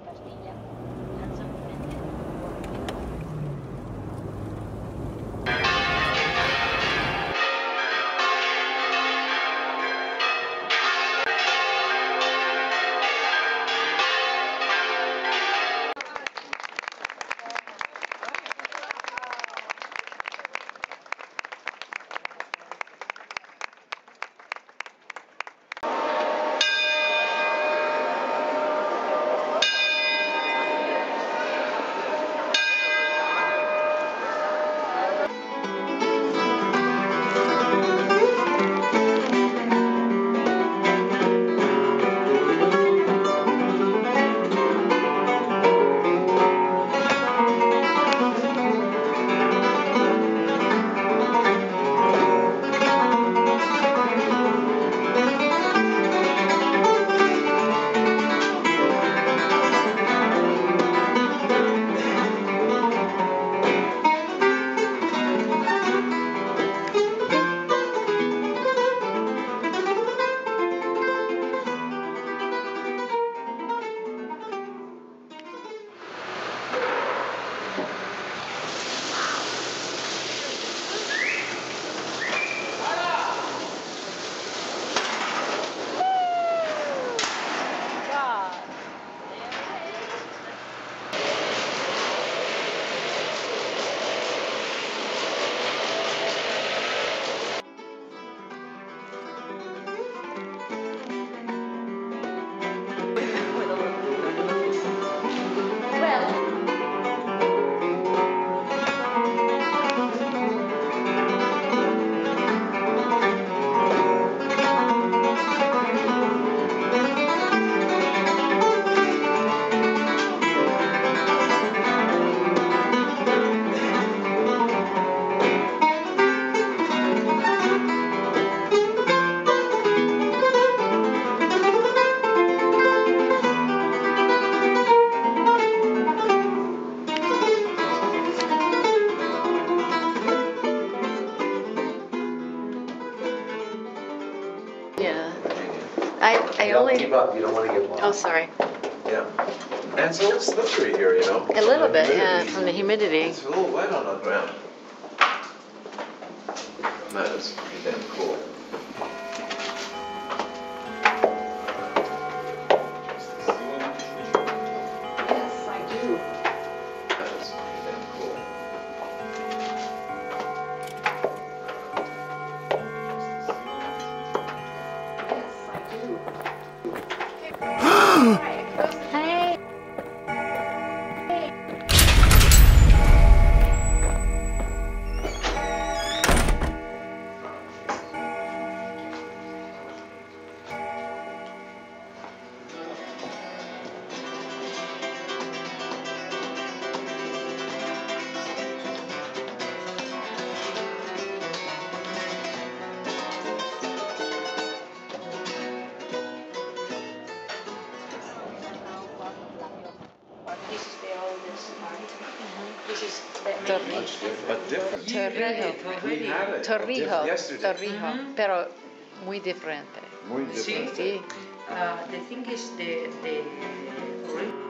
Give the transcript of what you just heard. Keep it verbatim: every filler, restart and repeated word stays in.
Yeah. I, I you don't only... keep up, you don't want to get lost. Oh, sorry. Yeah. And it's a little slippery here, you know? A little bit, yeah, from the humidity. It's a little wet on the ground. Man, it's pretty damn cool. Yes, I do. That is pretty damn cool. Yes, I do. Hey. This is the oldest part. Mm-hmm. This is the main Much different, but different. Torrijo. We had it Torrijo. yesterday. Torrijo. Mm-hmm. Pero muy diferente. Muy different. Sí. Uh, the thing is the the